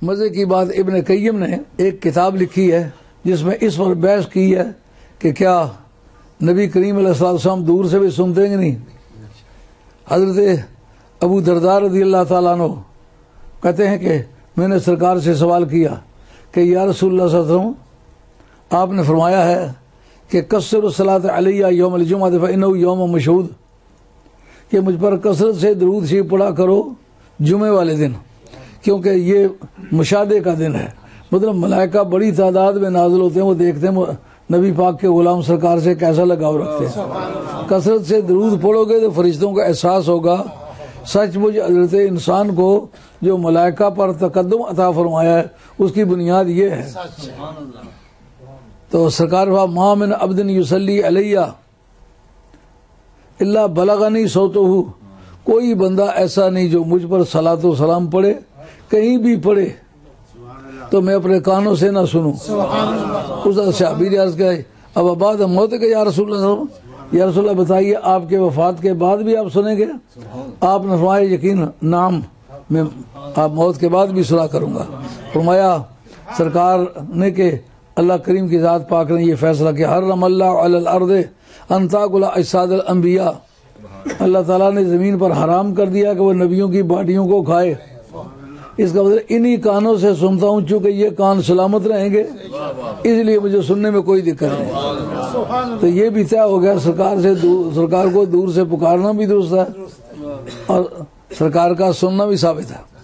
مزے کی بات ابن قیم نے ایک کتاب لکھی ہے جس میں اس پر بحث کی ہے کہ کیا نبی کریم علیہ السلام دور سے بھی سنتے ہیں کہ نہیں. حضرت ابو درداء رضی اللہ تعالیٰ عنہ کہتے ہیں کہ میں نے سرکار سے سوال کیا کہ یا رسول اللہ صلی اللہ علیہ وسلم آپ نے فرمایا ہے کہ کثر الصلاۃ علیہ یوم الجمعہ فإنہ یوم مشہود، کہ مجھ پر کثرت سے درود شریف پڑھا کرو جمعے والے دن، کیونکہ یہ مشاہدے کا دن ہے. مطلب ملائکہ بڑی تعداد میں نازل ہوتے ہیں، وہ دیکھتے ہیں نبی پاک کے غلام سرکار سے کیسا لگاؤ رکھتے ہیں. کثرت سے درود پڑھو گے تو فرشتوں کا احساس ہوگا. سچ مجھ حضرت انسان کو جو ملائکہ پر تقدم عطا فرمایا ہے اس کی بنیاد یہ ہے. تو سرکار ما من عبد یصلی علیہ الا بلغنی صوتہ، کوئی بندہ ایسا نہیں جو مجھ پر صلاۃ و سلام پڑھے، کہیں بھی پڑھے تو میں اپنے کانوں سے نہ سنوں. اس صحابی نے عرض کیا اب بعد موت کے یا رسول اللہ، یا رسول اللہ بتائیے آپ کے وفات کے بعد بھی آپ سنیں گے؟ آپ نے فرمایا یقین نعم، میں آپ موت کے بعد بھی سنا کروں گا. فرمایا سرکار نے کہ اللہ کریم کی ذات پاک نے یہ فیصلہ کیا حرم اللہ علی الارض ان تاکل اجساد الانبیاء، اللہ تعالیٰ نے زمین پر حرام کر دیا کہ وہ نبیوں کی باڈیوں کو کھائے. اس کا مطلب انہی کانوں سے سنتا ہوں، چونکہ یہ کان سلامت رہیں گے اس لیے مجھے سننے میں کوئی دقت نہیں. تو یہ بھی طے ہو گیا سرکار کو دور سے پکارنا بھی درست ہے اور سرکار کا سننا بھی ثابت ہے.